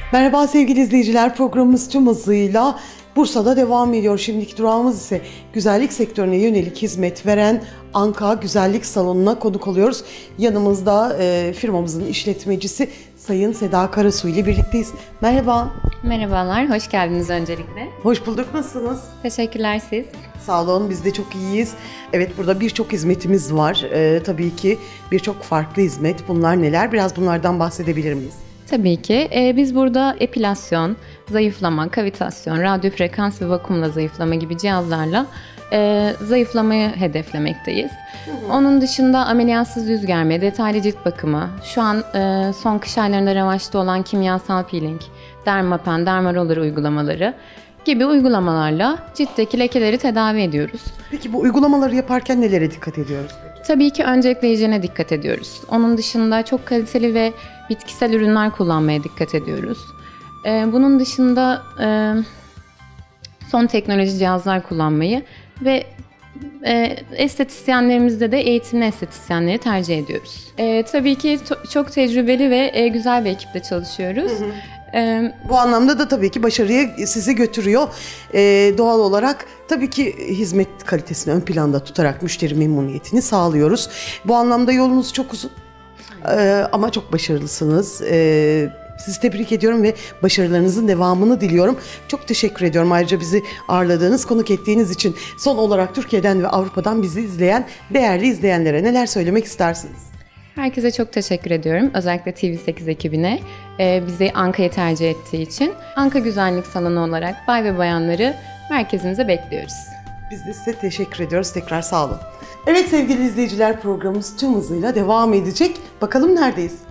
Merhaba sevgili izleyiciler, programımız tüm hızıyla Bursa'da devam ediyor. Şimdiki durağımız ise güzellik sektörüne yönelik hizmet veren Anka Güzellik Salonu'na konuk oluyoruz. Yanımızda firmamızın işletmecisi Sayın Seda Karasu ile birlikteyiz. Merhaba. Merhabalar, hoş geldiniz öncelikle. Hoş bulduk, nasılsınız? Teşekkürler siz. Sağ olun, biz de çok iyiyiz. Evet, burada birçok hizmetimiz var. Tabii ki birçok farklı hizmet. Bunlar neler? Biraz bunlardan bahsedebilir miyiz? Tabii ki. Biz burada epilasyon, zayıflama, kavitasyon, radyo frekans ve vakumla zayıflama gibi cihazlarla zayıflamayı hedeflemekteyiz. Onun dışında ameliyatsız yüz germe, detaylı cilt bakımı, şu an son kış aylarında revaçta olan kimyasal peeling, dermapen, dermaroller uygulamaları gibi uygulamalarla ciltteki lekeleri tedavi ediyoruz. Peki bu uygulamaları yaparken nelere dikkat ediyoruz? Tabii ki öncelikle hijyene dikkat ediyoruz. Onun dışında çok kaliteli ve bitkisel ürünler kullanmaya dikkat ediyoruz. Bunun dışında son teknoloji cihazlar kullanmayı ve estetisyenlerimizde de eğitimli estetisyenleri tercih ediyoruz. Tabii ki çok tecrübeli ve güzel bir ekiple çalışıyoruz. Bu anlamda da tabii ki başarıya sizi götürüyor. Doğal olarak tabii ki hizmet kalitesini ön planda tutarak müşteri memnuniyetini sağlıyoruz. Bu anlamda yolunuz çok uzun ama çok başarılısınız. Sizi tebrik ediyorum ve başarılarınızın devamını diliyorum. Çok teşekkür ediyorum ayrıca bizi ağırladığınız, konuk ettiğiniz için. Son olarak Türkiye'den ve Avrupa'dan bizi izleyen değerli izleyenlere neler söylemek istersiniz? Herkese çok teşekkür ediyorum. Özellikle TV8 ekibine bizi Anka'yı tercih ettiği için. Anka Güzellik Salonu olarak bay ve bayanları merkezimize bekliyoruz. Biz de size teşekkür ediyoruz. Tekrar sağ olun. Evet sevgili izleyiciler, programımız tüm hızıyla devam edecek. Bakalım neredeyiz?